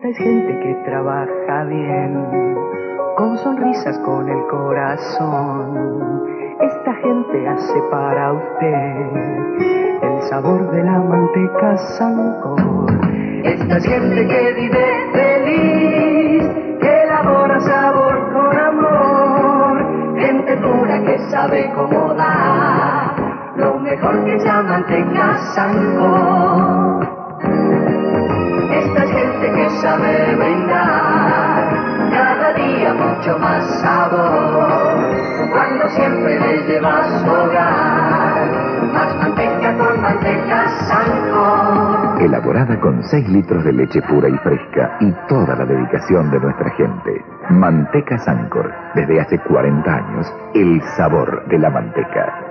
Esta es gente que trabaja bien, con sonrisas con el corazón. Esta gente hace para usted el sabor de la manteca Sancor. Esta es gente que vive feliz, que elabora sabor con amor. Gente pura que sabe cómo dar lo mejor que es la manteca Sancor. Esta es gente que sabe brindar cada día mucho más sabor, cuando siempre le lleva a su hogar más manteca con manteca Sancor. Elaborada con 6 litros de leche pura y fresca y toda la dedicación de nuestra gente. Manteca Sancor, desde hace 40 años, el sabor de la manteca.